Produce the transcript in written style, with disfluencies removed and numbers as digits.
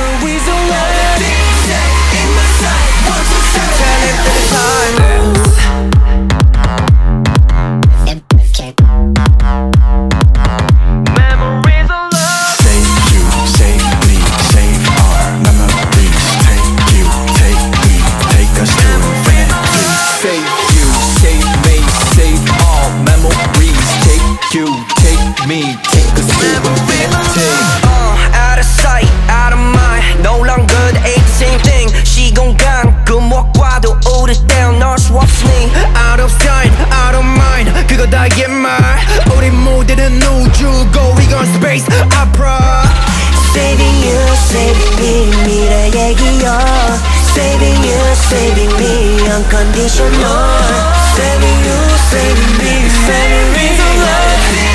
memories of love. In my sight, 1, 2, 3. Turn it to the time. Memories of love. Save you, save me, save our memories. Take you, take me, take us to infinity. Save you, save me, save all memories. Take you, take me, take us to infinity. Out of sight, out of mind. No longer the same thing. 시공간 금옥과도 오랫동안 널 수 없으니. Out of sight, out of mind. 그거 다 옛말. 우리 모두는 우주고 we gon' space opera. Saving you, saving me, 미래 얘기여. Saving you, saving me, unconditional. Saving you, saving me, memories of love.